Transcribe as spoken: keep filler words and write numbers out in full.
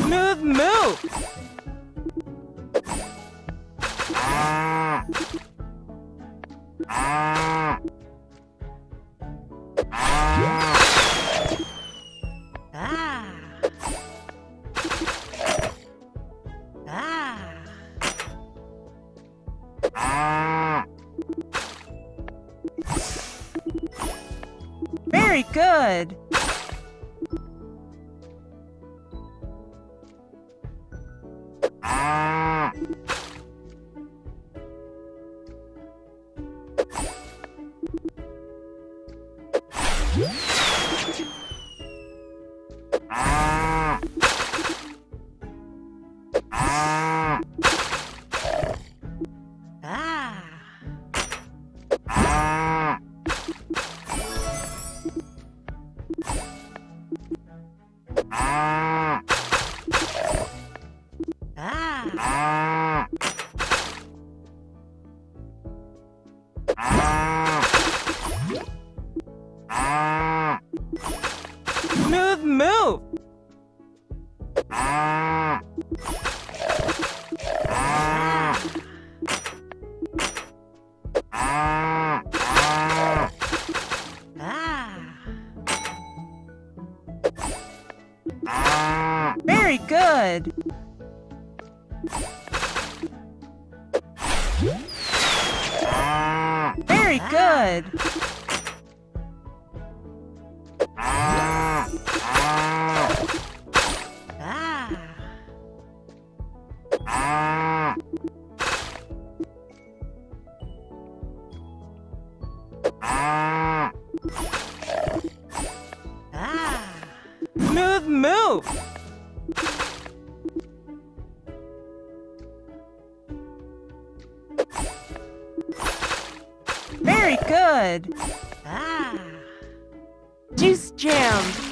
Smooth move! Ah! Ah! Very good! Ah! Ah! Ah! Ah! Ah! Ah! Ah! Ah! Ah! Smooth move! Ah! Ah! Ah! Ah! Ah! Very good! Ah! Very good! Ah! Ah! Ah! Ah! Smooth move! Very good! Ah! Juice jam!